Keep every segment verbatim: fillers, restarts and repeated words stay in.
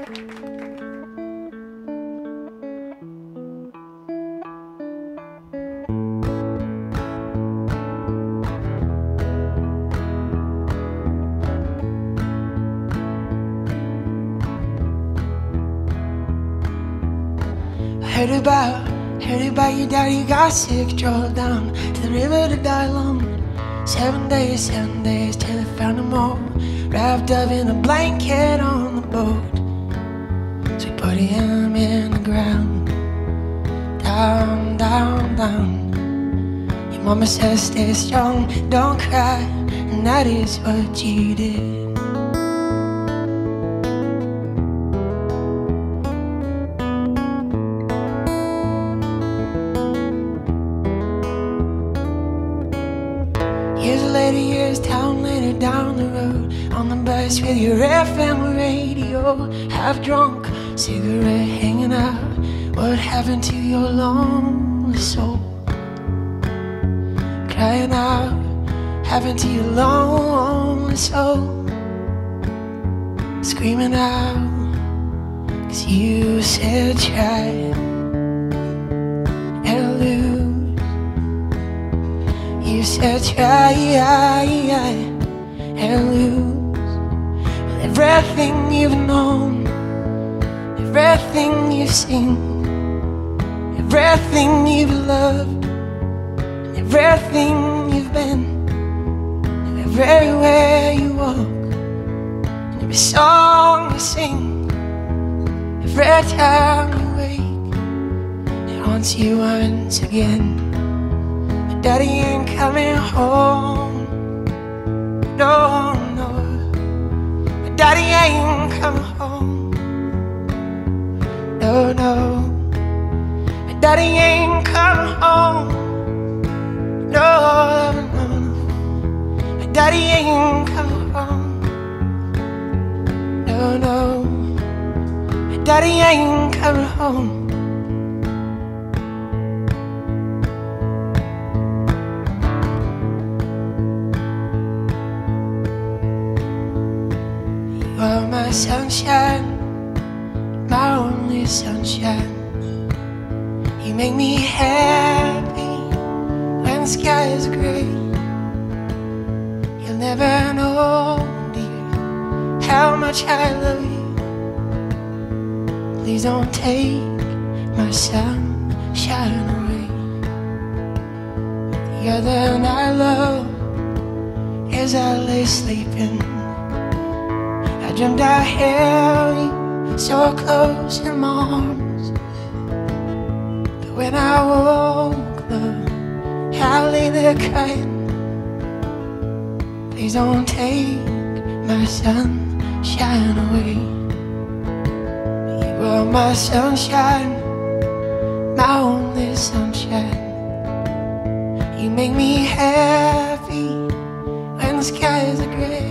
Heard about, heard about your daddy got sick, drove down to the river to die alone. Seven days, seven days till they found him all wrapped up in a blanket on the boat. So we put him in the ground, down, down, down. Your mama says stay strong, don't cry, and that is what you did. Years later, years down later down the road, on the bus with your F M radio, half drunk, cigarette hanging out. What happened to your lonely soul? Crying out, happened to your lonely soul? Screaming out, 'cause you said try and lose. You said try and lose. Well, everything you've known, everything you've seen, everything you've loved, everything you've been, and everywhere you walk, and every song you sing, every time you wake, it haunts you once again. Daddy ain't coming home, no, no. My daddy ain't coming home, no, no. My daddy ain't coming home, no, no, no. My daddy ain't coming home, no, no. My daddy ain't coming home. You are my sunshine, my only sunshine. You make me happy when the sky is gray. You'll never know, dear, how much I love you. Please don't take my sunshine away. The other night, love, as I lay sleeping, I dreamt I held you so close in my arms. But when I woke up, I lay there crying. Please don't take my sunshine away. You are my sunshine, my only sunshine. You make me happy when the skies are gray.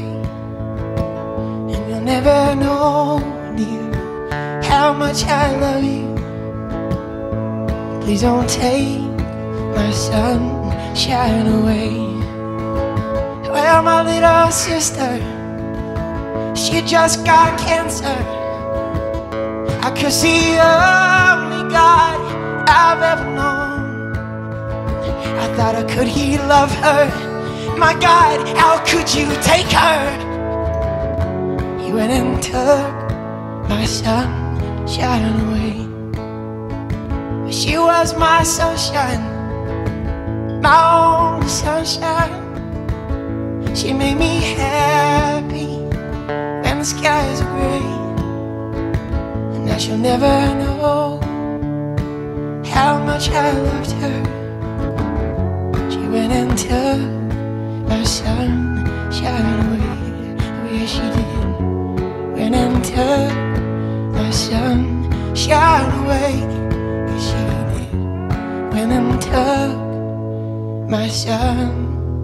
Never know, dear, how much I love you. Please don't take my sunshine away. Well, my little sister, she just got cancer. I could see the only God I've ever known. I thought I could heal love her. My God, how could you take her? You went and took my sunshine away. But she was my sunshine, my only sunshine. She made me happy when the skies are gray. And now she'll never know how much I loved her. She went and took my sunshine away. Oh yeah, she did. Went and took my sunshine away. Yes, she did. Went and took my sunshine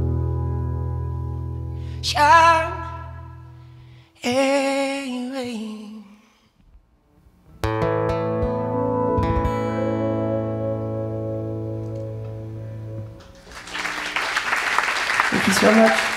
away. Thank you so much.